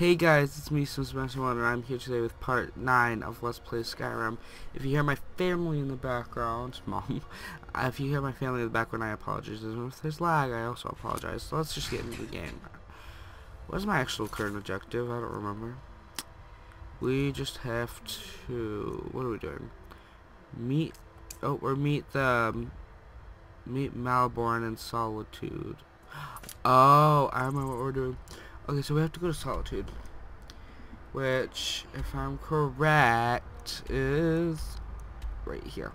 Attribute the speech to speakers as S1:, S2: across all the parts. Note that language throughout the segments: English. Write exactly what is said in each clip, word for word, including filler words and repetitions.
S1: Hey guys, it's me, Smash One, and I'm here today with part nine of Let's Play Skyrim. If you hear my family in the background, Mom, if you hear my family in the background, I apologize. And if there's lag, I also apologize. So let's just get into the game. What is my actual current objective? I don't remember. We just have to... What are we doing? Meet... Oh, we're meet the... Um, meet Malborn in Solitude. Oh, I remember what we're doing. Okay, so we have to go to Solitude, which, if I'm correct, is right here.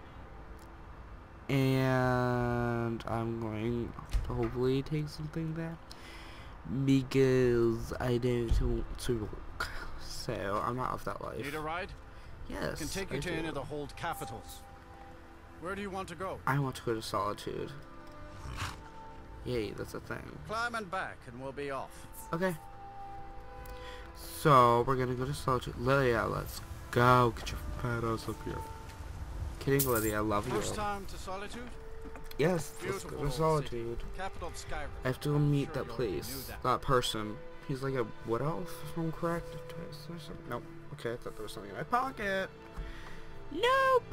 S1: And I'm going to hopefully take something there, because I don't want to walk. So, I'm not of that life.
S2: Need a ride?
S1: Yes,
S2: I can take you
S1: I
S2: to
S1: do.
S2: any of the hold capitals. Where do you want to go?
S1: I want to go to Solitude. Yay, that's a thing.
S2: Climb and back and we'll be off.
S1: Okay. So, we're gonna go to Solitude. Lydia, let's go. Get your fat ass up here. Kidding, Lydia, I love you.
S2: First time to Solitude?
S1: Yes, let's
S2: Beautiful
S1: go to
S2: old
S1: Solitude.
S2: city, capital of Skyrim.
S1: I have to go meet
S2: Sure
S1: that
S2: you already
S1: place.
S2: knew that.
S1: That person. He's like a wood elf, if I'm correct. Or something. Nope. Okay, I thought there was something in my pocket. Nope.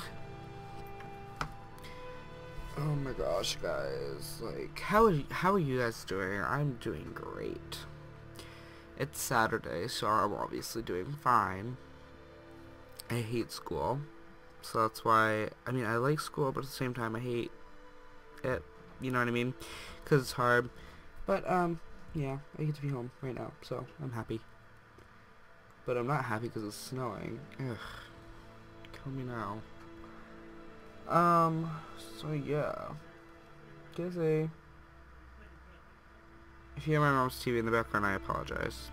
S1: Oh my gosh, guys. Like, how are you, how are you guys doing? I'm doing great. It's Saturday, so I'm obviously doing fine. I hate school. So that's why, I mean, I like school, but at the same time, I hate it. You know what I mean? Because it's hard. But, um, yeah, I get to be home right now, so I'm happy. But I'm not happy because it's snowing. Ugh. Kill me now. Um, so yeah. Dizzy. If you hear my mom's T V in the background, I apologize.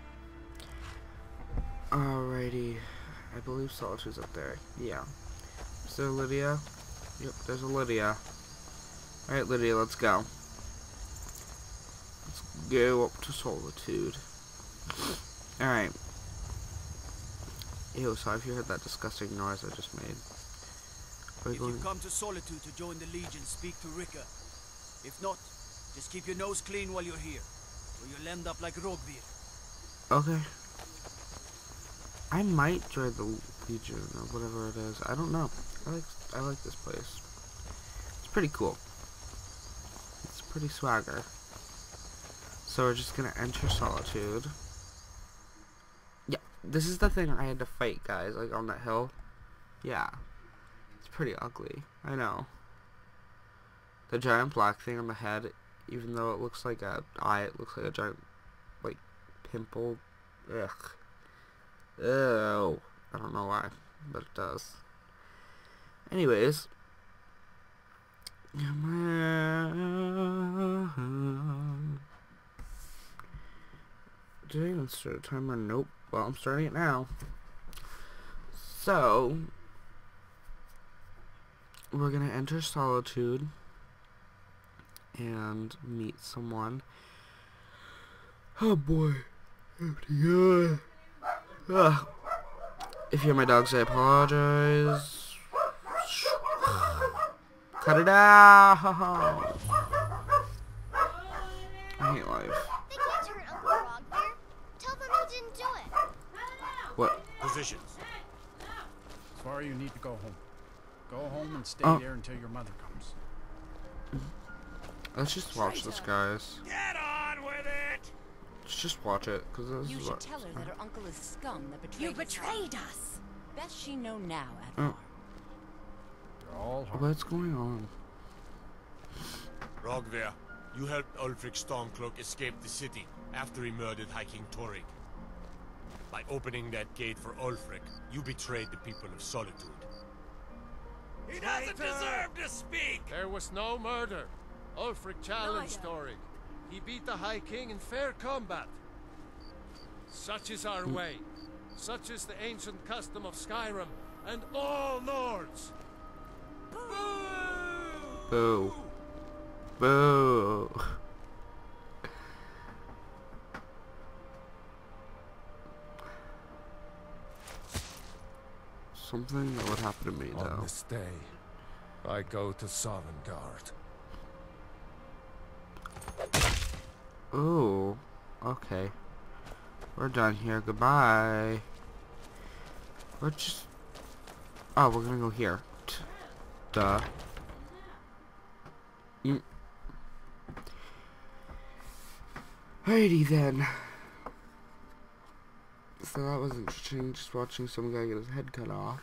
S1: Alrighty. I believe Solitude's up there. Yeah. Is there Lydia? Yep, there's a Lydia. Alright, Lydia, let's go. Let's go up to Solitude. Alright. Ew, sorry if you heard that disgusting noise I just made.
S3: If you've come to Solitude to join the Legion, speak to Rika. If not, just keep your nose clean while you're here, or you'll end up like Rogvir.
S1: Okay. I might join the Legion or whatever it is. I don't know. I like I like this place. It's pretty cool. It's pretty swagger. So we're just gonna enter Solitude. Yeah, this is the thing I had to fight, guys. Like on that hill. Yeah. Pretty ugly, I know. The giant black thing on the head, even though it looks like a eye, it looks like a giant, like, pimple. Ugh. Ew. I don't know why, but it does. Anyways. Did I even start a timer? Nope. Well, I'm starting it now. So... we're gonna enter Solitude and meet someone. Oh boy. Yeah. Ugh. If you hear my dogs, I apologize. Cut it out. I hate life.
S4: They can't hurt Uncle Rogvir. Tell them you didn't do it.
S1: What?
S2: Positions. Sorry, you need to go home. Go home and stay
S1: Oh.
S2: there until your mother comes.
S1: Let's just watch this, guys.
S2: Get on with it!
S1: Let's just watch it, because this
S5: You
S1: is
S5: should
S1: what...
S5: tell her that her uncle is scum that betrayed
S6: You
S5: his
S6: betrayed
S5: son.
S6: us!
S5: Best she know now,
S1: Oh.
S5: Advar.
S2: You're all hard.
S1: What's going on?
S7: Rogvir, you helped Ulfric Stormcloak escape the city after he murdered High King Torrig. By opening that gate for Ulfric, you betrayed the people of Solitude.
S8: He doesn't deserve to speak!
S9: There was no murder. Ulfric challenged Torrig. He beat the High King in fair combat. Such is our way. Such is the ancient custom of Skyrim and all Nords.
S1: Boo. Boo. Something that would happen to me, though.
S9: On this day, I go to Sovngarde.
S1: Ooh. Okay. We're done here. Goodbye. We're just... Oh, we're gonna go here. T Duh. Mm. Alrighty then. So that was interesting, just watching some guy get his head cut off.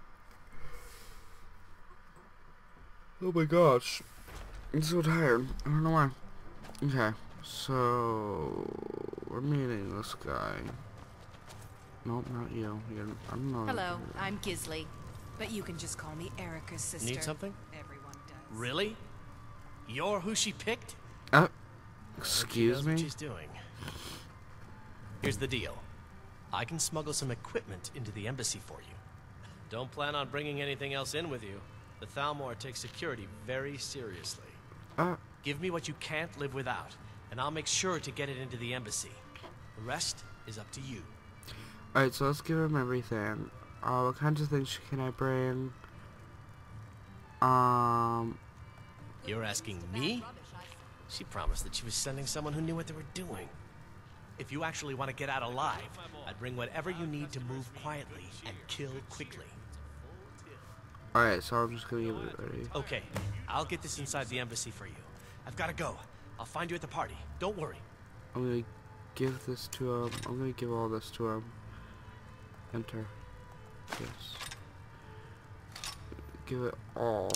S1: Oh my gosh. I'm so tired. I don't know why. Okay, so we're meeting this guy. Nope, not you. You're, I don't know.
S5: Hello, I'm Gisley, but you can just call me Erica's sister.
S8: Need something?
S5: Everyone does.
S8: Really? You're who she picked?
S1: Uh,
S8: She
S1: excuse
S8: knows
S1: me?
S8: what she's doing. Here's the deal. I can smuggle some equipment into the embassy for you. Don't plan on bringing anything else in with you. The Thalmor takes security very seriously.
S1: Uh,
S8: Give me what you can't live without, and I'll make sure to get it into the embassy. The rest is up to you.
S1: alright, so let's give him everything. Uh, what kinds of things can I bring? Um,
S8: You're asking me? She promised that she was sending someone who knew what they were doing. If you actually want to get out alive, I'd bring whatever you need to move quietly and kill quickly.
S1: alright, so I'm just gonna give it ready.
S8: Okay, I'll get this inside the embassy for you. I've got to go. I'll find you at the party. Don't worry.
S1: I'm gonna give this to him. I'm gonna give all this to him. Enter. Yes. Give it all.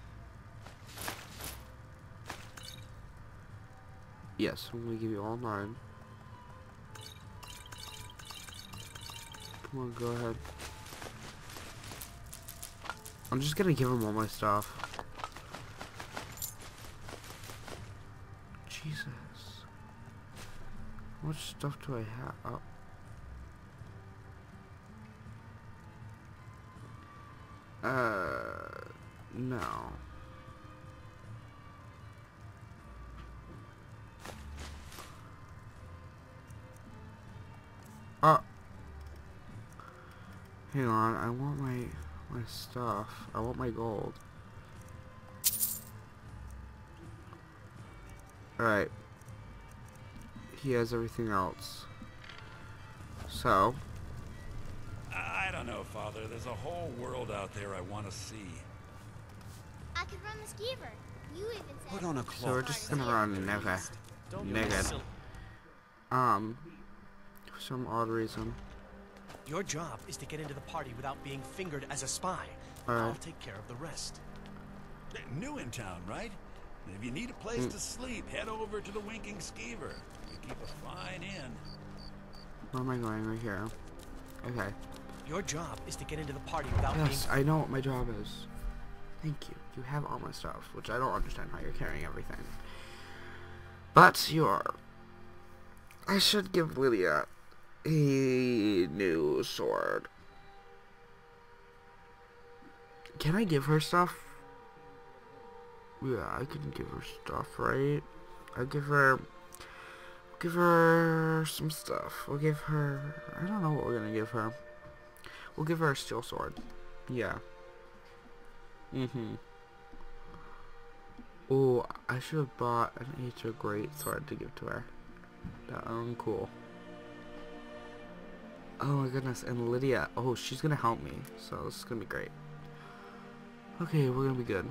S1: Yes, I'm gonna give you all nine. Come on, go ahead. I'm just gonna give him all my stuff. Jesus. How much stuff do I have? Oh. Uh, no. Oh. Hang on, I want my my stuff. I want my gold. Alright. He has everything else. So.
S6: I don't know, Father. There's a whole world out there I want to see.
S4: I could run the skeever. You even said.
S3: Put on a
S1: So we're
S3: cloak.
S1: just gonna run nigga.
S8: Don't be
S1: Nigga.
S8: silly.
S1: Um. For some odd reason.
S8: Your job is to get into the party without being fingered as a spy.
S1: Alright.
S8: I'll take care of the rest.
S6: New in town, right? If you need a place to sleep, head over to the Winking Skeever. We keep a fine inn.
S1: Where am I going? Right here. Okay.
S8: Your job is to get into the party without
S1: Yes,
S8: being...
S1: I know what my job is. Thank you. You have all my stuff, which I don't understand how you're carrying everything. But you are. I should give Lydia a new sword. Can I give her stuff? Yeah, I can give her stuff, right? I'll give her... Give her some stuff. We'll give her... I don't know what we're gonna give her. We'll give her a steel sword. Yeah. Mm-hmm. Oh, I should have bought an Aether Great Sword to give to her. That um, cool. Oh my goodness, and Lydia. Oh, she's gonna help me. So this is gonna be great. Okay, we're gonna be good.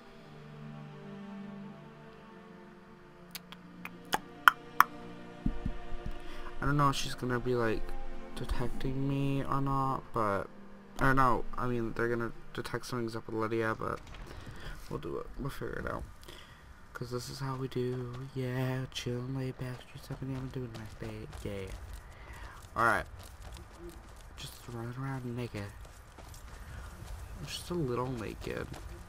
S1: I don't know if she's gonna be like detecting me or not, but or no, I mean they're gonna detect something's up with Lydia, but we'll do it. We'll figure it out. Cause this is how we do. Yeah, chill, lay back, street stepping in, doing my day. Yeah. All right. Just running around naked. Just a little naked.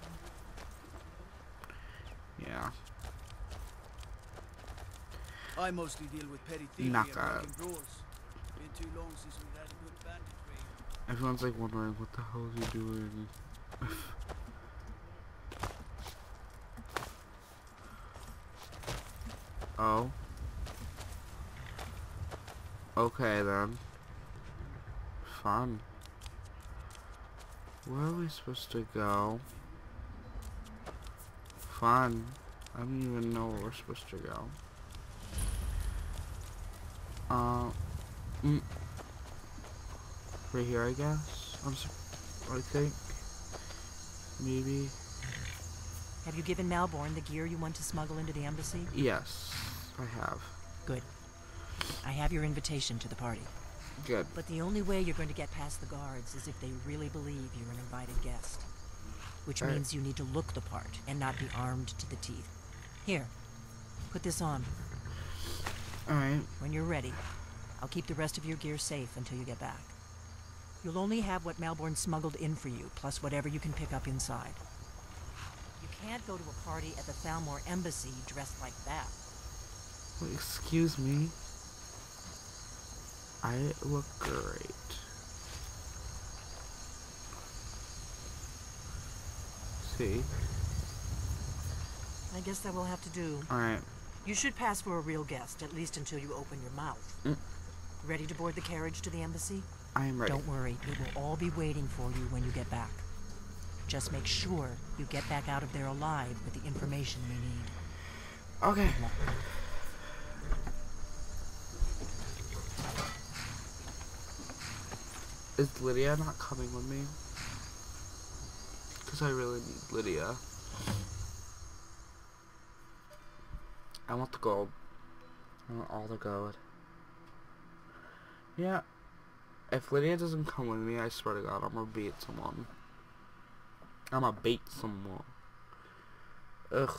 S1: Yeah.
S3: I mostly deal with petty thievery
S1: Knock
S3: and
S1: out.
S3: broken brawls. Been too long since we've had a good bandit raid.
S1: Everyone's like wondering what the hell is he doing. Oh. Okay then. Fun. Where are we supposed to go? Fun. I don't even know where we're supposed to go. Uh, Mm. Right here, I guess. I'm so, I think. Maybe.
S10: Have you given Malborn the gear you want to smuggle into the embassy?
S1: Yes, I have.
S10: Good. I have your invitation to the party.
S1: Good.
S10: But the only way you're going to get past the guards is if they really believe you're an invited guest. Which
S1: All
S10: means
S1: right.
S10: you need to look the part and not be armed to the teeth. Here, put this on.
S1: Alright.
S10: When you're ready, I'll keep the rest of your gear safe until you get back. You'll only have what Malborn smuggled in for you, plus whatever you can pick up inside. You can't go to a party at the Thalmor embassy dressed like that.
S1: Well, excuse me. I look great. See?
S10: I guess that will have to do.
S1: Alright.
S10: You should pass for a real guest, at least until you open your mouth.
S1: Mm.
S10: Ready to board the carriage to the embassy?
S1: I am ready.
S10: Don't worry, it will all be waiting for you when you get back. Just make sure you get back out of there alive with the information we need.
S1: Okay.
S10: Good luck.
S1: Is Lydia not coming with me? Because I really need Lydia. I want the gold. I want all the gold. Yeah. If Lydia doesn't come with me, I swear to God, I'm gonna beat someone. I'm gonna beat someone. Ugh.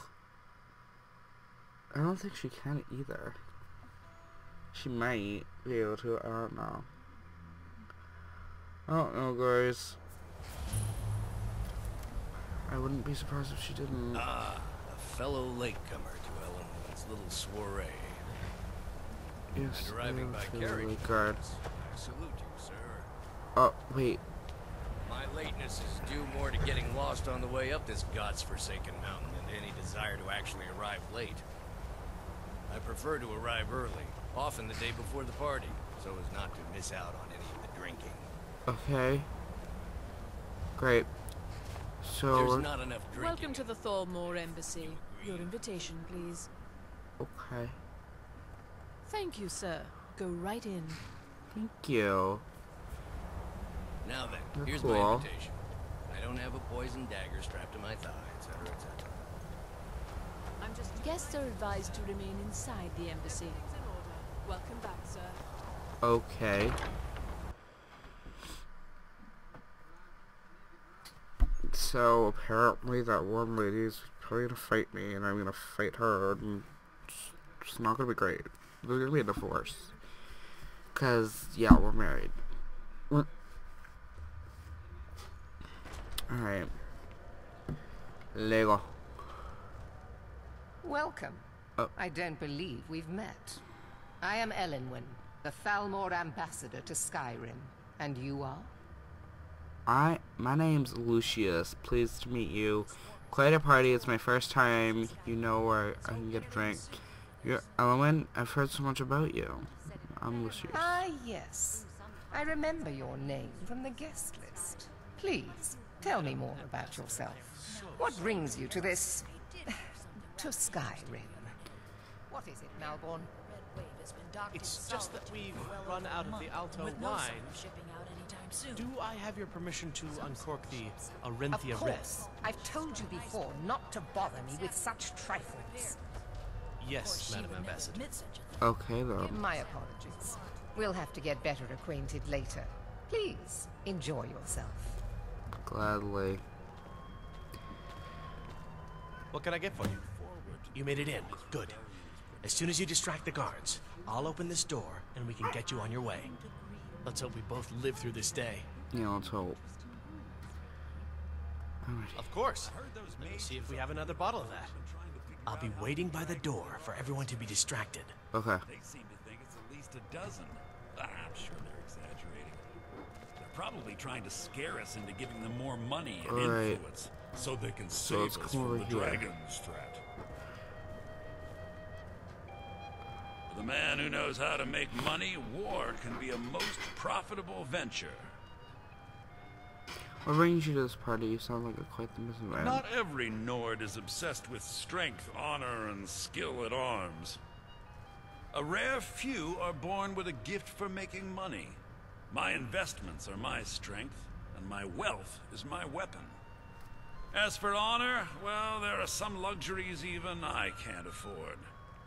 S1: I don't think she can either. She might be able to, I don't know. I don't know, guys. I wouldn't be surprised if she didn't.
S8: Ah, a fellow latecomer to Ellenwood's little soiree.
S1: Yes,
S8: And arriving
S1: I
S8: by
S1: feel
S8: carriage.
S1: really good.
S8: I salute you, sir.
S1: Oh, wait.
S8: My lateness is due more to getting lost on the way up this god's-forsaken mountain than to any desire to actually arrive late. I prefer to arrive early, often the day before the party, so as not to miss out on any of the drinking.
S1: Okay. Great. So
S8: There's
S1: we're-
S8: not enough drinking.
S5: Welcome to the Thalmor embassy. Your invitation, please.
S1: okay.
S5: Thank you, sir. Go right in.
S1: Thank you.
S8: Now then,
S1: You're
S8: here's
S1: cool.
S8: my invitation. I don't have a poison dagger strapped to my thigh, et cetera, et cetera.
S5: I'm just guests are advised to remain inside the embassy. Welcome back, sir.
S1: Okay. So apparently that one lady's probably gonna fight me, and I'm gonna fight her, and it's, it's not gonna be great. There's gonna be a divorce. Cause yeah, we're married. We're Alright. Lego.
S11: Welcome.
S1: Oh.
S11: I don't believe we've met. I am Elenwen, the Thalmor ambassador to Skyrim. And you are?
S1: I my name's Lucius. Pleased to meet you. Quite a party. It's my first time. You know where I can get a drink. You're Elenwen. I've heard so much about you. I'm Lucius.
S11: Ah, yes. I remember your name from the guest list. Please, tell me more about yourself. What brings you to this... to Skyrim? What is it, Malborn?
S8: It's just that we've run out of the Alto wine. Do I have your permission to uncork the Arinthia
S11: Of
S8: Red?
S11: course. I've told you before not to bother me with such trifles.
S8: Yes, Madam Ambassador.
S1: Okay then.
S11: My apologies. We'll have to get better acquainted later. Please, enjoy yourself.
S1: Gladly.
S8: What can I get for you? You made it in. Good. As soon as you distract the guards, I'll open this door and we can get you on your way. Let's hope we both live through this day.
S1: Yeah, let's hope. Alrighty.
S8: Of course. Let me see if we have another bottle of that. I'll be waiting by the door for everyone to be distracted.
S1: Okay.
S6: They seem to think it's at least a dozen. Ah, I'm sure they're exaggerating. They're probably trying to scare us into giving them more money and
S1: All right.
S6: influence, so they can
S1: So
S6: save
S1: let's
S6: us
S1: come
S6: from
S1: over
S6: the
S1: here.
S6: dragon's threat. For the man who knows how to make money, war can be a most profitable venture.
S1: What brings you to this party? You sound like a quite the missing man.
S6: Not every Nord is obsessed with strength, honor, and skill at arms. A rare few are born with a gift for making money. My investments are my strength, and my wealth is my weapon. As for honor, well, there are some luxuries even I can't afford.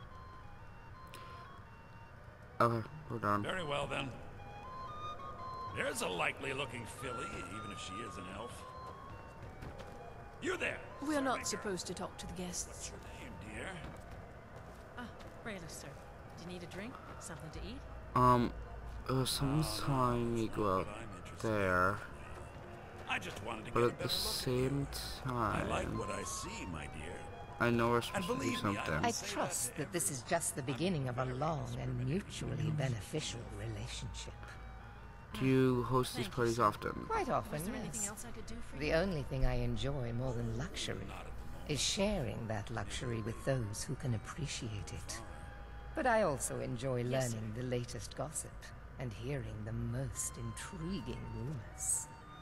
S1: Okay, we're done.
S6: Very well, then. There's a likely-looking filly, even if she is an elf. You there!
S5: We're not supposed to talk to the guests.
S6: Name, dear?
S12: Ah, Rayla, sir. Do you need a drink? Something to eat?
S1: Um, uh, someone's telling me go out there.
S6: I just wanted to
S1: But
S6: get
S1: at
S6: a
S1: the
S6: better
S1: same
S6: look. I like
S1: time,
S6: what I see, my dear.
S1: I know we're supposed to do
S6: believe me,
S1: something.
S11: I trust that this is just the beginning of a long and mutually beneficial relationship.
S1: Do you host these parties often?
S11: Quite often,
S12: Was there anything
S11: yes.
S12: else I could do for
S11: The
S12: you?
S11: only thing I enjoy more than luxury is sharing that luxury with those who can appreciate it. But I also enjoy
S12: Yes,
S11: learning the latest gossip and hearing the most intriguing rumors.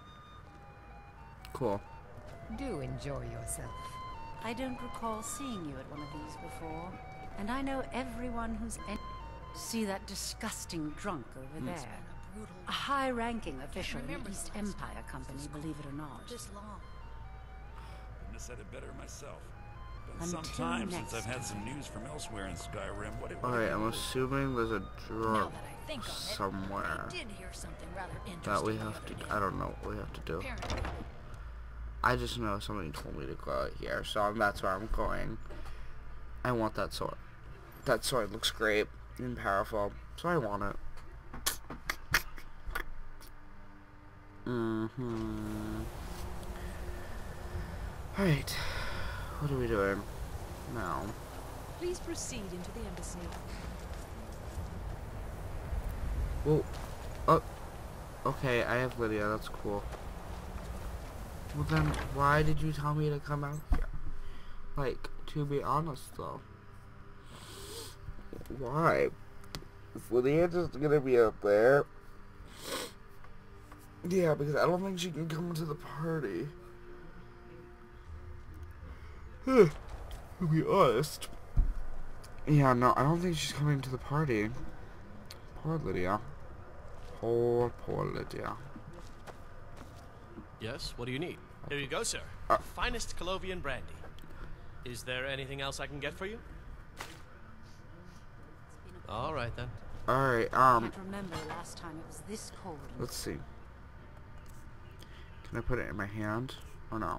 S1: Cool.
S11: Do enjoy yourself.
S13: I don't recall seeing you at one of these before, and I know everyone who's en- See that disgusting drunk over
S1: Mm.
S13: there? A high-ranking official in the East Empire Company, believe it or not.
S12: This long.
S6: Couldn't have said it better myself. Been
S13: Until
S6: some time since
S13: next
S6: I've had some news from elsewhere in Skyrim. What it
S1: Alright, I'm assuming there's a
S12: Now
S1: drunk
S12: that I think of it,
S1: somewhere
S12: I did hear something rather interesting.
S1: that we
S12: the
S1: have to.
S12: other day.
S1: I don't know what we have to do.
S12: Apparently,
S1: I just know somebody told me to go out here, so that's where I'm going. I want that sword. That sword looks great and powerful, so I want it. Mm-hmm. Alright. What are we doing now?
S5: Please proceed into the embassy.
S1: Well, oh, okay, I have Lydia, that's cool. Well then, why did you tell me to come out here? Like, to be honest though. Why? Is Lydia just gonna be up there? Yeah, because I don't think she can come to the party. to be honest. Yeah, no, I don't think she's coming to the party. Poor Lydia. Poor, poor Lydia.
S8: Yes, what do you need? Here you go, sir.
S1: Uh,
S8: Finest Colovian brandy. Is there anything else I can get for you? All right, then.
S1: Alright,
S13: I
S1: um,
S13: can't remember the last time it was this cold.
S1: let's see. Can I put it in my hand? Or no?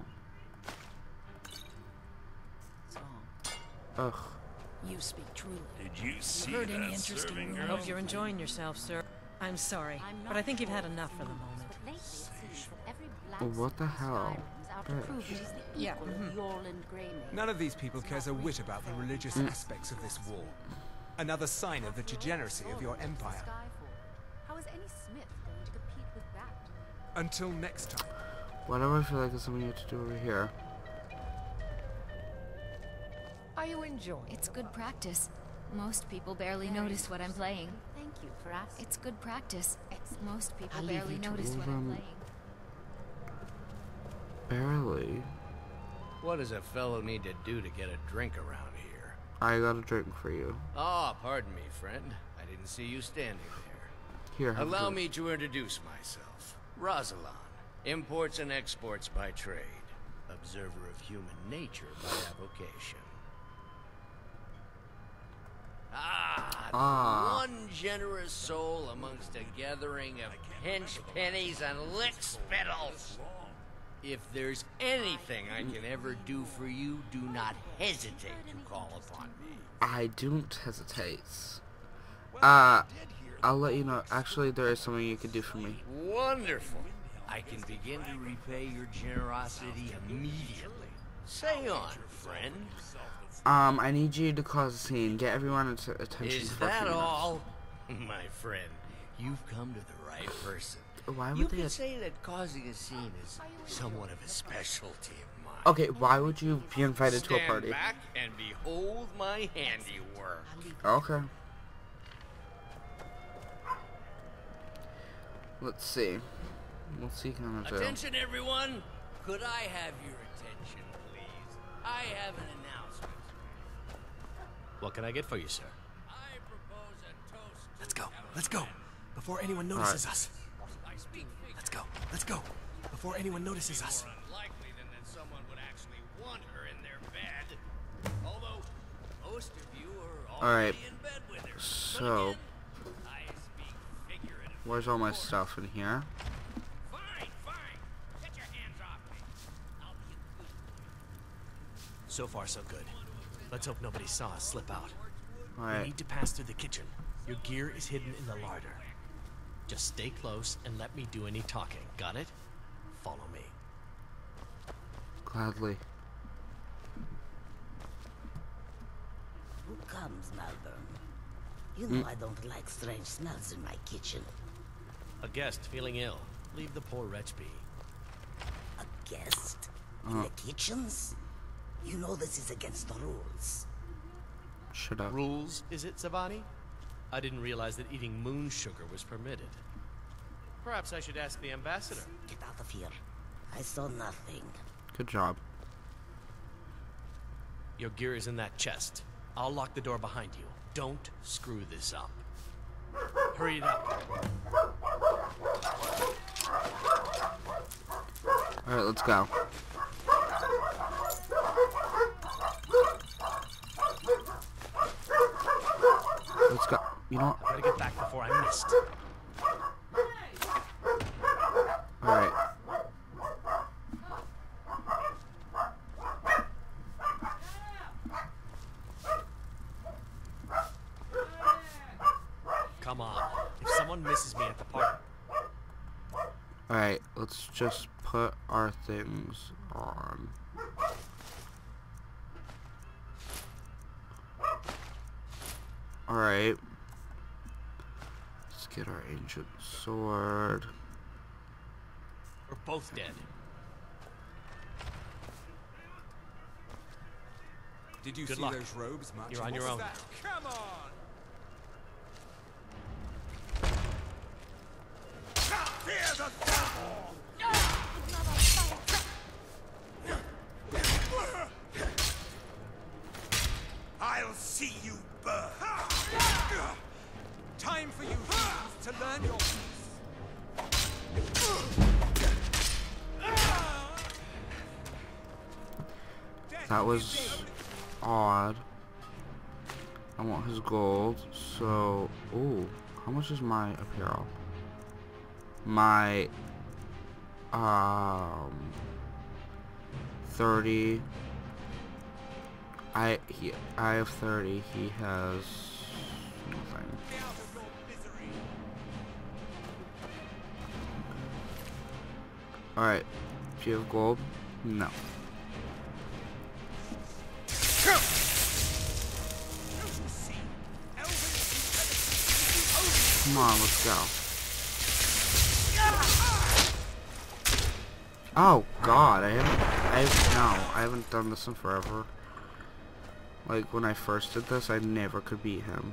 S12: so,
S1: Ugh.
S12: you speak truly.
S6: Did you see
S12: heard any
S6: that
S12: interesting
S6: serving
S12: rumors?
S6: girl?
S12: I
S6: Oh,
S12: hope you're enjoying yourself, sir. I'm sorry, but I think you've had enough for the moment.
S1: What the hell?
S12: Yeah.
S14: None of these people cares a whit about the religious
S1: Mm.
S14: aspects of this war. Another sign of the degeneracy of your empire.
S5: How is any Smith going to compete with that?
S14: Until next time.
S1: Why do I feel like there's something you have to do over here?
S11: Are you enjoying
S4: It's good practice. Most people barely notice what I'm playing.
S13: Thank you for asking.
S4: It's good practice. Most people
S11: I'll leave
S4: barely
S11: you to
S4: notice
S1: it.
S4: what I'm
S1: Um,
S4: playing.
S1: Barely.
S15: What does a fellow need to do to get a drink around here?
S1: I got a drink for you.
S15: Ah, pardon me, friend. I didn't see you standing there.
S1: Here, have a
S15: Allow
S1: drink.
S15: me to introduce myself. Rosalan, imports and exports by trade. Observer of human nature by avocation. Ah,
S1: Ah.
S15: one generous soul amongst a gathering of pinch pennies and lick spittles. If there's anything I can ever do for you, do not hesitate to call upon me.
S1: I don't hesitate. Uh, I'll let you know. Actually, there is something you could do for me.
S15: Wonderful. I can begin to repay your generosity immediately. Say on, friend.
S1: Um, I need you to cause a scene. Get everyone att attention
S15: Is
S1: for a
S15: that
S1: few minutes.
S15: all? My friend, you've come to the right person.
S1: Why would
S15: you
S1: they
S15: could
S1: have-
S15: say that causing a scene is somewhat of a specialty of mine.
S1: Okay, why would you be invited to a
S15: Stand
S1: party?
S15: back and behold my handiwork.
S1: Okay. Let's see. What's he gonna do?
S15: Attention, everyone! Could I have your attention, please? I have an announcement.
S8: What can I get for you, sir?
S15: I propose
S8: Let's go. Before anyone notices
S1: right.
S8: us. Let's go. Let's go. Before anyone notices us.
S15: More unlikely than that someone would actually want her in their bed. Although most of you are
S1: All
S15: already
S1: right.
S15: in bed with her.
S1: So,
S15: I speak figuratively.
S1: where's all my stuff in here?
S15: Fine, fine. Get your hands off me. I'll be a good boy.
S8: So far, so good. Let's hope nobody saw us slip out.
S1: All
S8: We
S1: right.
S8: need to pass through the kitchen. Your gear is hidden in the larder. Just stay close and let me do any talking. Got it? Follow me.
S1: Gladly.
S16: Who comes, Malvern? You know
S1: Mm.
S16: I don't like strange smells in my kitchen.
S8: A guest feeling ill. Leave the poor wretch be.
S16: A guest? In
S1: Oh.
S16: the kitchens? You know this is against the rules.
S1: Shut up.
S8: Rules, is it, Savani? I didn't realize that eating moon sugar was permitted. Perhaps I should ask the ambassador.
S16: Get out of here. I saw nothing.
S1: Good job.
S8: Your gear is in that chest. I'll lock the door behind you. Don't screw this up. Hurry it up.
S1: All right, let's go. Let's go. You know what?
S8: I gotta get back before I missed.
S1: All right.
S8: Come on. If someone misses me at the party.
S1: All right. Let's just put our things on. All right. Let's get our ancient sword.
S8: We're both dead.
S14: Did you
S8: Good
S14: see
S8: luck.
S14: those robes marching?
S8: You're on your
S14: What's
S8: own.
S14: that? Come on! Fear the I'll see you burn. Time for you humans to learn your peace.
S1: That was odd. I want his gold. So, ooh, how much is my apparel? My, um, thirty. I he I have thirty. He has nothing. All right. Do you have gold? No. Come on, let's go. Oh God, I haven't. I no, I haven't done this in forever. Like when I first did this, I never could beat him.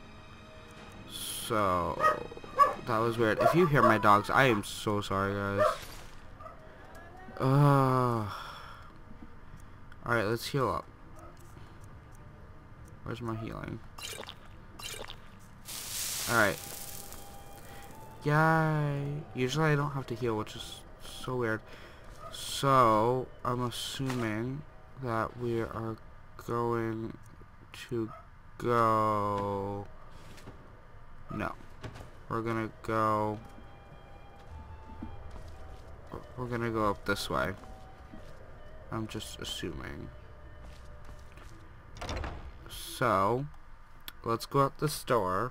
S1: So that was weird. If you hear my dogs, I am so sorry, guys. Uh. All right, let's heal up. Where's my healing? All right. Yay! Usually I don't have to heal, which is so weird. So I'm assuming that we are going to go. No, we're gonna go. We're gonna go up this way. I'm just assuming. So let's go out the store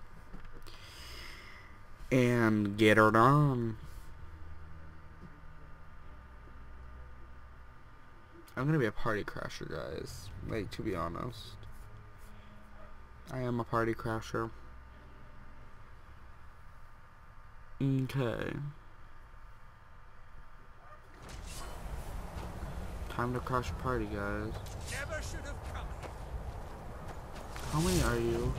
S1: and get her done. I'm gonna be a party crasher, guys. Like, to be honest, I am a party crasher. Okay. Time to crash a party, guys.
S14: Never should have come.
S1: How many are you?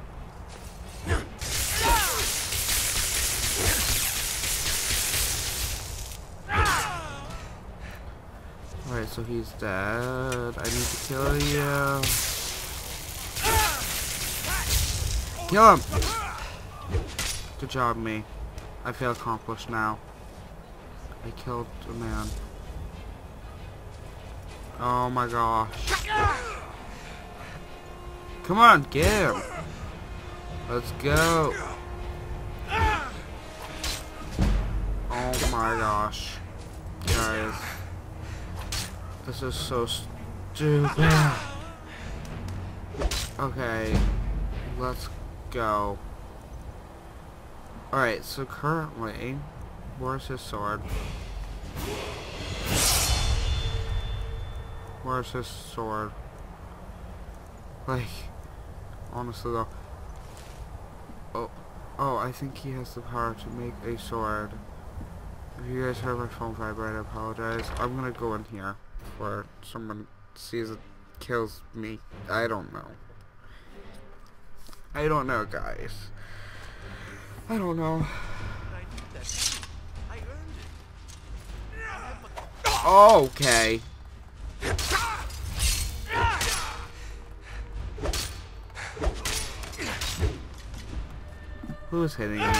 S1: Alright, so he's dead. I need to kill you. Kill him! Good job, me. I feel accomplished now. I killed a man. Oh my gosh. Come on, get him. Let's go. Oh my gosh. Guys. This is so stupid. Okay. Let's go. Alright, so currently, where's his sword? Where's his sword? Like, honestly though. Oh, oh, I think he has the power to make a sword. If you guys heard my phone vibrate, I apologize. I'm gonna go in here before someone sees it, kills me. I don't know. I don't know, guys. I don't know. Okay. Who's hitting me?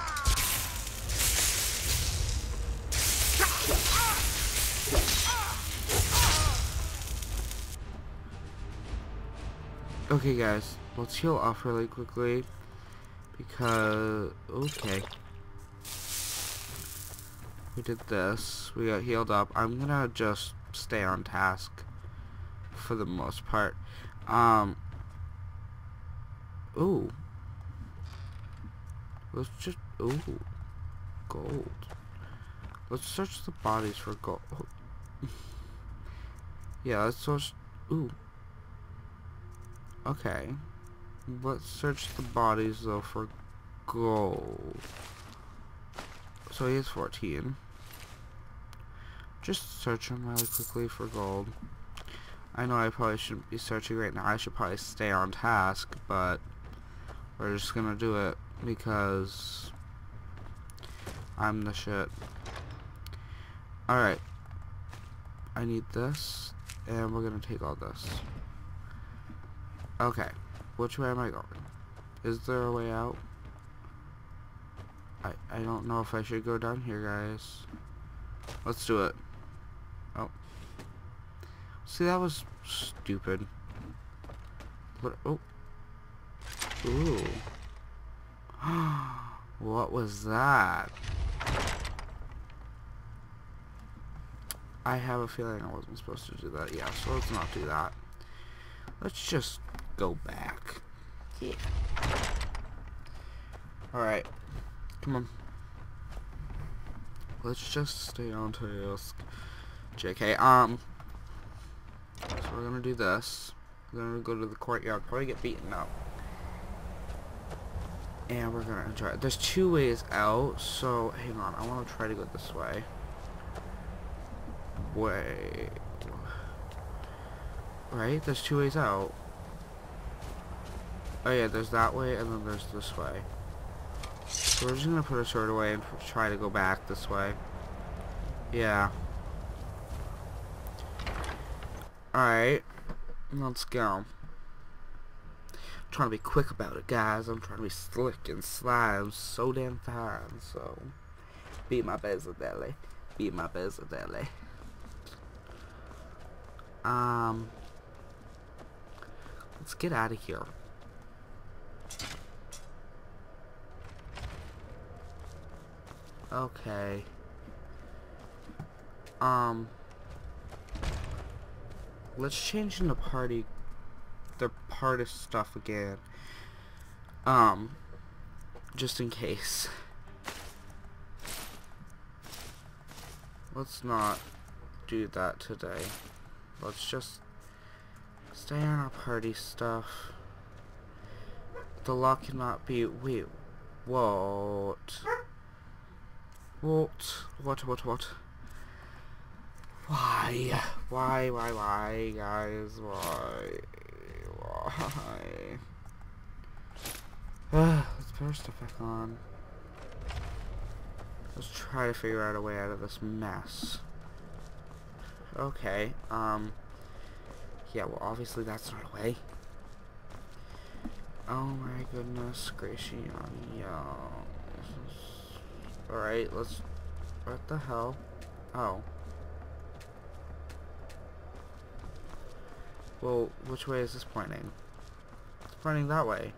S1: Okay, guys, let's heal off really quickly because okay, we did this. We got healed up. I'm gonna just stay on task for the most part. Um. Ooh. Let's just ooh gold. Let's search the bodies for gold. Yeah, let's search. Ooh. Okay. Let's search the bodies though for gold. So he has fourteen. Just search him really quickly for gold. I know I probably shouldn't be searching right now. I should probably stay on task, but we're just gonna do it because I'm the shit. Alright. I need this, and we're gonna take all this. Okay. Which way am I going? Is there a way out? I, I don't know if I should go down here, guys. Let's do it. Oh. See, that was stupid. What? Oh. Ooh. What was that? I have a feeling I wasn't supposed to do that. Yeah, so let's not do that. Let's just go back. Yeah. Alright. Come on. Let's just stay on task. J K. Um. So we're gonna do this. We're gonna go to the courtyard. Probably get beaten up. And we're gonna try. There's two ways out. So hang on. I want to try to go this way. Wait. Right? There's two ways out. Oh yeah, there's that way and then there's this way. So we're just gonna put our sword away and try to go back this way. Yeah. Alright. Let's go. I'm trying to be quick about it, guys. I'm trying to be slick and sly. I'm so damn fine, so beat my Bezadelli. Beat my Bezadelli. Um Let's get out of here. Okay. Um. Let's change into party. The party stuff again. Um. Just in case. Let's not do that today. Let's just stay on our party stuff. The lock cannot be. Wait. What? What? What? What? What? Why? Why? Why? Why, guys? Why? Why? Uh, let's put our stuff back on. Let's try to figure out a way out of this mess. Okay. Um. Yeah. Well, obviously that's not a way. Oh my goodness gracious, yo. Alright, let's... What the hell? Oh. Well, which way is this pointing? It's pointing that way.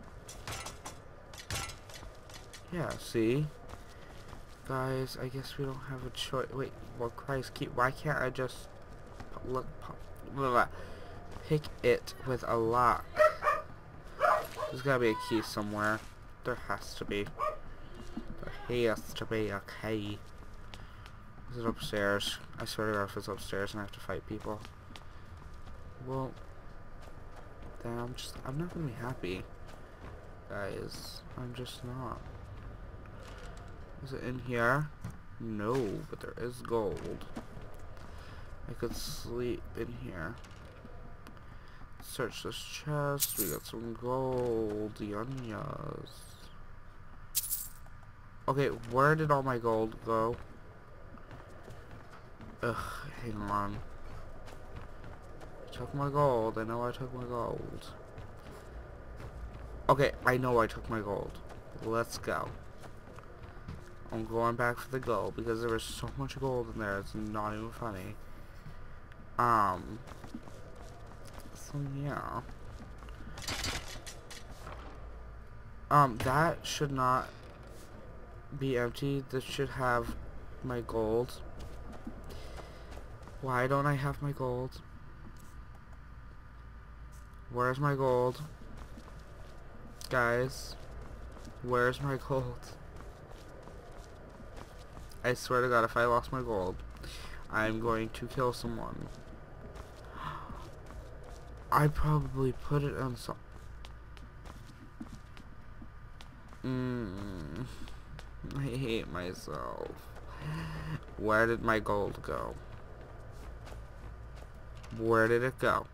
S1: Yeah, see? Guys, I guess we don't have a choice. Wait, well, Christ, keep, why can't I just look, blah, blah, pick it with a lock? There's gotta be a key somewhere. There has to be. There has to be a key. Is it upstairs? I swear to God, if it's upstairs and I have to fight people. Well, then I'm just, I'm not gonna be happy. Guys, I'm just not. Is it in here? No, but there is gold. I could sleep in here. Search this chest. We got some gold. Yanyas. Okay, where did all my gold go? Ugh, hang on. I took my gold. I know I took my gold. Okay, I know I took my gold. Let's go. I'm going back for the gold because there was so much gold in there. It's not even funny. Um. So yeah. Um, that should not be empty. This should have my gold. Why don't I have my gold? Where's my gold? Guys, where's my gold? I swear to God, if I lost my gold, I'm going to kill someone. I probably put it on some... Mm, I hate myself. Where did my gold go? Where did it go?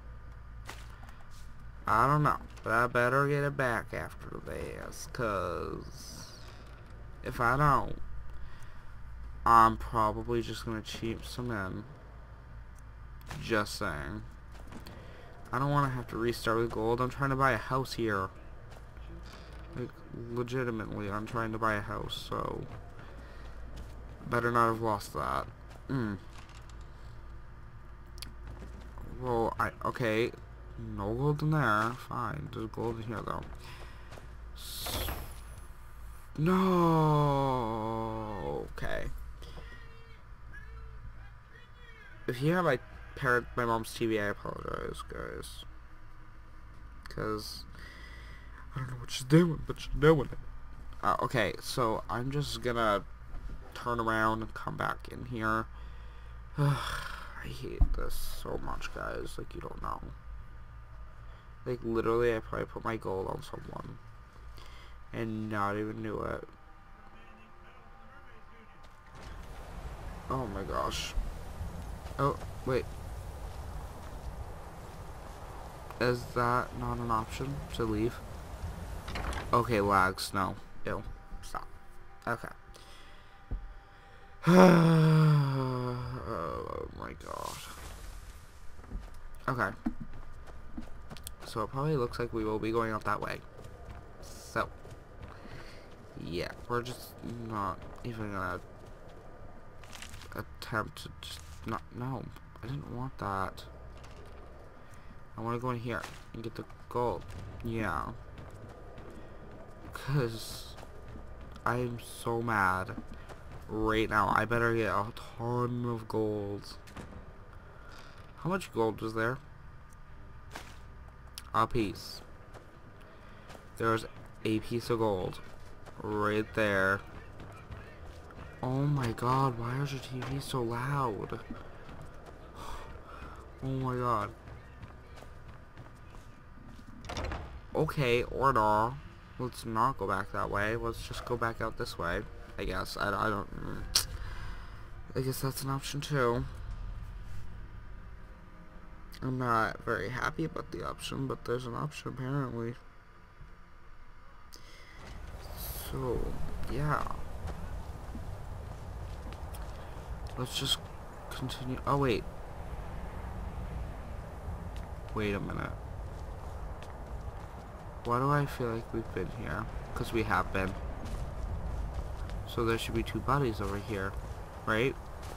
S1: I don't know, but I better get it back after this, cause if I don't, I'm probably just gonna cheat some in. Just saying. I don't want to have to restart with gold. I'm trying to buy a house here. Like, legitimately, I'm trying to buy a house, so better not have lost that. Mm. Well, I, okay, no gold in there, fine, there's gold in here, though. S no, okay. If you have my parent, my mom's T V, I apologize, guys. Because I don't know what she's doing, but she's doing it. Uh, okay, so I'm just gonna turn around and come back in here. I hate this so much, guys. Like, you don't know. Like, literally, I probably put my gold on someone and not even knew it. Oh my gosh. Oh, wait. Is that not an option to leave? Okay, lags. No. Ew. Stop. Okay. Oh my god. Okay. So it probably looks like we will be going up that way. So. Yeah, we're just not even gonna attempt to just not. No, I didn't want that. I want to go in here and get the gold. Yeah. Because I'm so mad right now. I better get a ton of gold. How much gold was there? A piece. There's a piece of gold right there. Oh my god, why is your T V so loud? Oh my god. Okay, or no. Let's not go back that way. Let's just go back out this way. I guess. I, I don't... I guess that's an option too. I'm not very happy about the option, but there's an option apparently. So, yeah. Let's just continue. Oh, wait. Wait a minute. Why do I feel like we've been here? Because we have been. So there should be two bodies over here, right?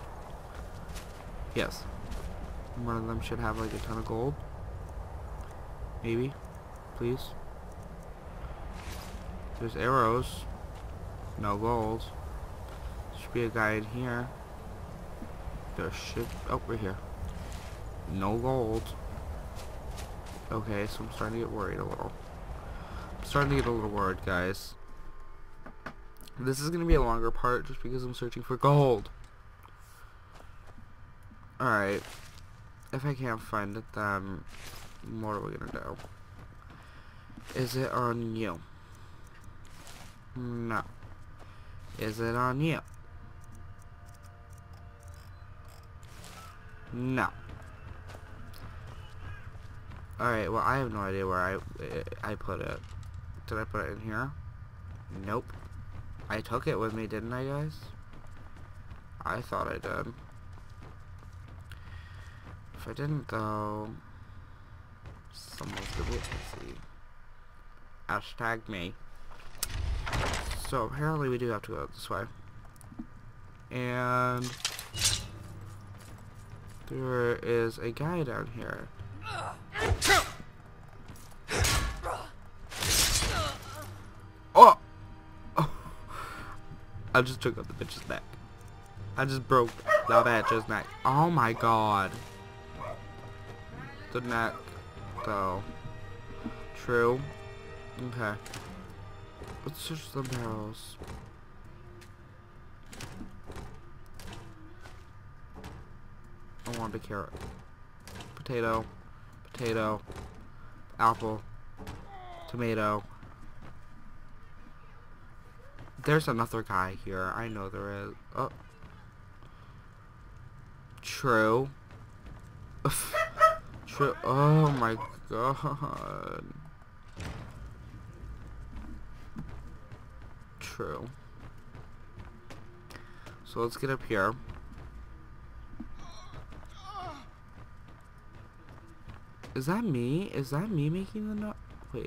S1: Yes. One of them should have like a ton of gold. Maybe. Please. There's arrows. No gold. There should be a guy in here. There should... Oh, we're here. No gold. Okay, so I'm starting to get worried a little. I'm starting to get a little worried, guys. This is going to be a longer part just because I'm searching for gold. Alright. If I can't find it, then what are we going to do? Is it on you? No. Is it on you? No. Alright, well, I have no idea where I I put it. Did I put it in here? Nope. I took it with me, didn't I, guys? I thought I did. If I didn't, though, someone's gonna be pissy. Hashtag me. So, apparently we do have to go this way. And there is a guy down here. Oh! Oh! I just took out the bitch's neck. I just broke the bitch's neck. Oh my god. The neck, though. True. Okay. Let's search the barrels. I want a carrot. Potato. Potato. Apple. Tomato. There's another guy here. I know there is. Oh. True. True. Oh my god. True. So let's get up here. Is that me? Is that me making the no- Wait.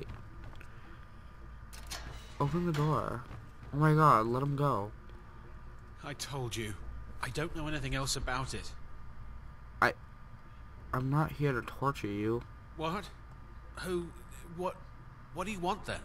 S1: Open the door. Oh my god, let him go.
S17: I told you. I don't know anything else about it.
S1: I... I'm not here to torture you.
S17: What? Who... What... What do you want then?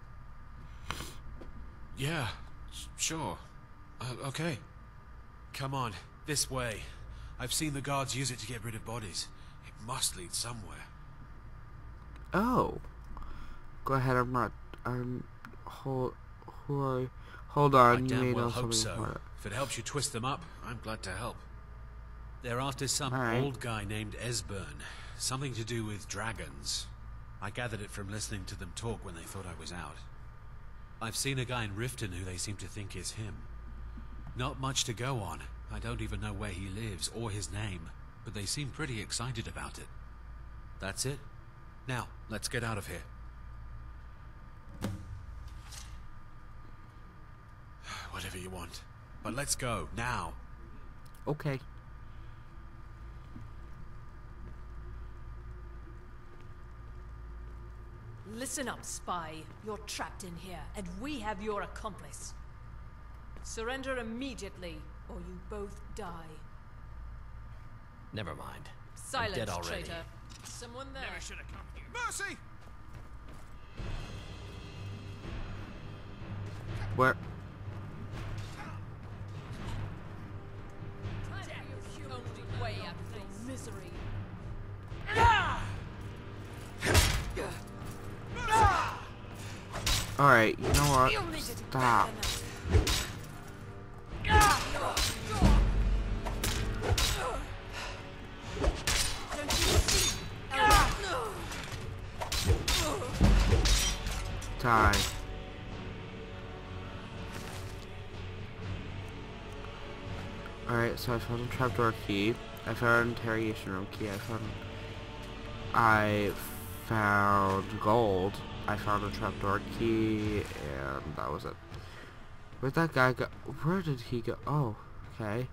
S17: Yeah, sure. Uh, okay. Come on, this way. I've seen the guards use it to get rid of bodies. It must lead somewhere.
S1: Oh. Go ahead, I'm not... I'm... Hold... Who are you? Hold on,
S17: I
S1: you
S17: damn
S1: may
S17: well
S1: know
S17: hope
S1: something
S17: so.
S1: about it.
S17: If it helps you twist them up, I'm glad to help. They're after some
S1: right.
S17: old guy named Esbern. Something to do with dragons. I gathered it from listening to them talk when they thought I was out. I've seen a guy in Riften who they seem to think is him. Not much to go on. I don't even know where he lives or his name, but they seem pretty excited about it. That's it. Now, let's get out of here. Whatever you want. But let's go, now.
S1: Okay.
S5: Listen up, spy. You're trapped in here, and we have your accomplice. Surrender immediately, or you both die.
S8: Never mind.
S5: Silence,
S8: I'm dead already.
S5: traitor. Someone there.
S9: Never should have come here. Mercy!
S1: Where?
S5: Only way out of your misery.
S1: Alright, you know what? Stop. Die. Alright, so I found a trapdoor key. I found an interrogation room key. I found... I found gold. I found a trapdoor key, and that was it. Where'd that guy go? Where did he go? Oh, okay.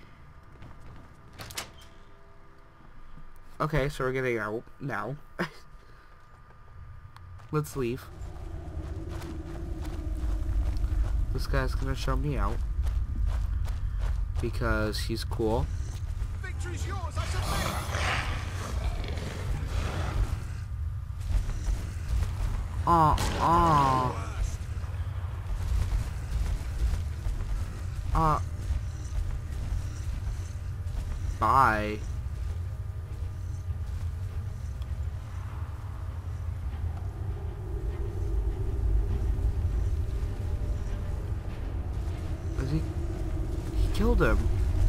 S1: Okay, so we're getting out now. Let's leave. this guy's gonna show me out because he's cool.
S9: Victory's yours, I submit.
S1: Oh, oh. Uh. Bye. Is he? He killed him.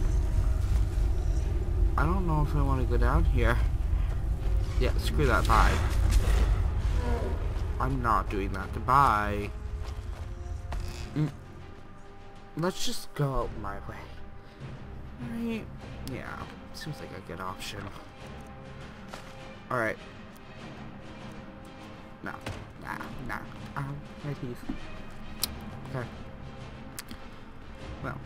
S1: I don't know if I want to go down here. Yeah, screw that. Bye. I'm not doing that. Goodbye. Mm. Let's just go out my way. Right? Yeah. Seems like a good option. Alright. No. Nah. Nah. Ow. My teeth. Okay. Well.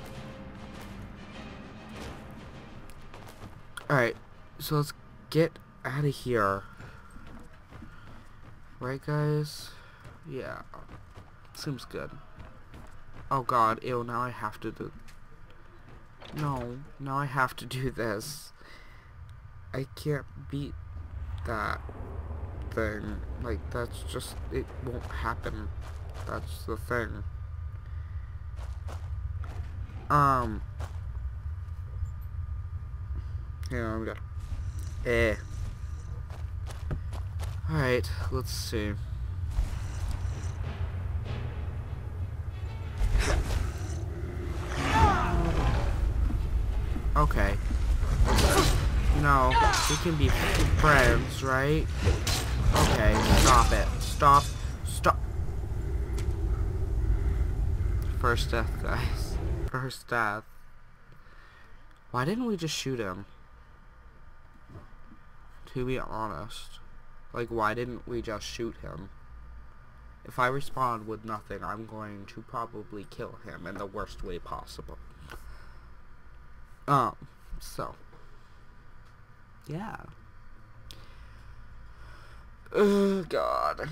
S1: Alright. So let's get out of here. Right, guys? Yeah. Seems good. Oh god, ew, now I have to do... No, now I have to do this. I can't beat that thing. Like, that's just... It won't happen. That's the thing. Um... Here, we go. Eh. Alright, let's see. Okay. No, we can be friends, right? Okay, stop it. Stop. Stop. First death, guys. First death. Why didn't we just shoot him? To be honest. Like, why didn't we just shoot him? If I respond with nothing, I'm going to probably kill him in the worst way possible. Um, so. Yeah. Oh, God.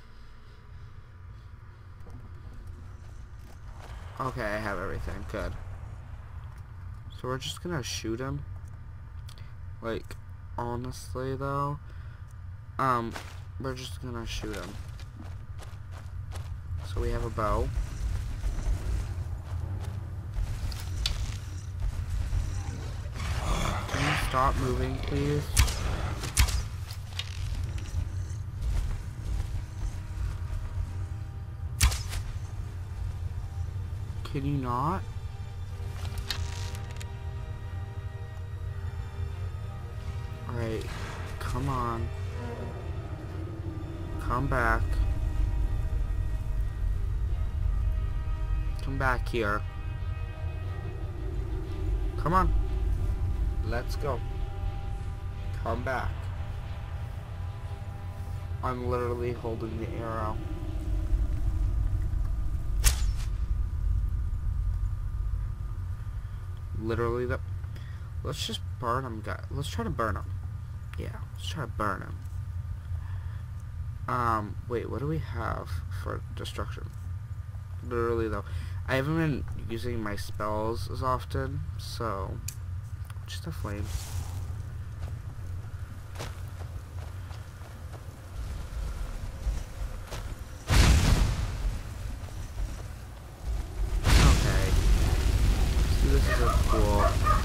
S1: Okay, I have everything. Good. So we're just gonna shoot him. Like, honestly, though. Um, we're just gonna shoot him. So we have a bow. Can you stop moving, please? Can you not? Alright, come on. Come back. Come back here. Come on. Let's go. Come back. I'm literally holding the arrow. Literally the... Let's just burn him, guys. Let's try to burn him. Yeah, let's try to burn him. Um, wait, what do we have for destruction? Literally, though. I haven't been using my spells as often, so... Just a flame. Okay. So this is a cool...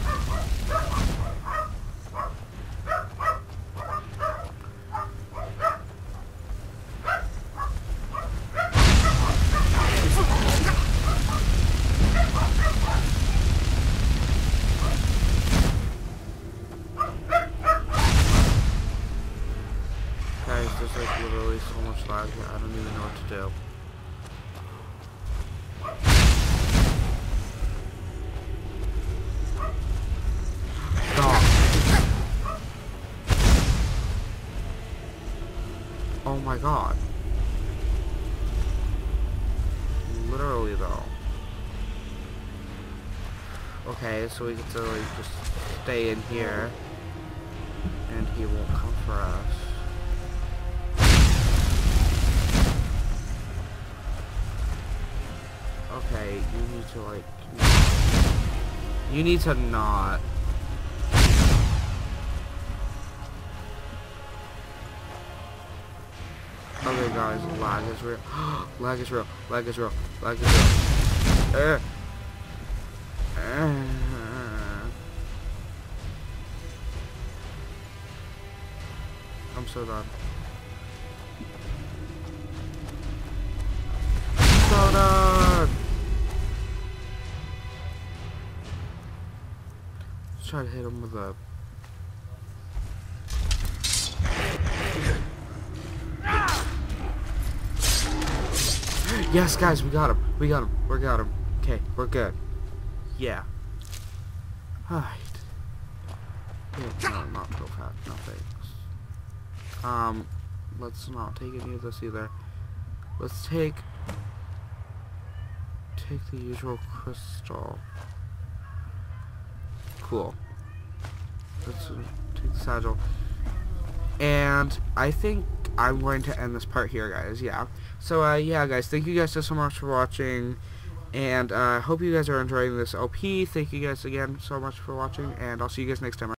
S1: There's like literally so much lag here, I don't even know what to do. Stop. Oh my god. Literally though. Okay, so we get to like just stay in here and he won't come for us. Okay, you need to like... You need to not... Okay guys, lag is real. lag is real. Lag is real. Lag is real. Uh. Uh. I'm so done. So done! Let's try to hit him with a... Yes, guys, we got him. We got him. We got him. Okay, we're good. Yeah. Alright. Yeah, no, not so fast. No thanks. Um, let's not take any of this either. Let's take... Take the usual crystal. Cool. Let's uh, take the satchel. And I think I'm going to end this part here, guys. Yeah. So, uh, yeah, guys, thank you guys so, so much for watching, and I uh, hope you guys are enjoying this L P. Thank you guys again so much for watching, and I'll see you guys next time.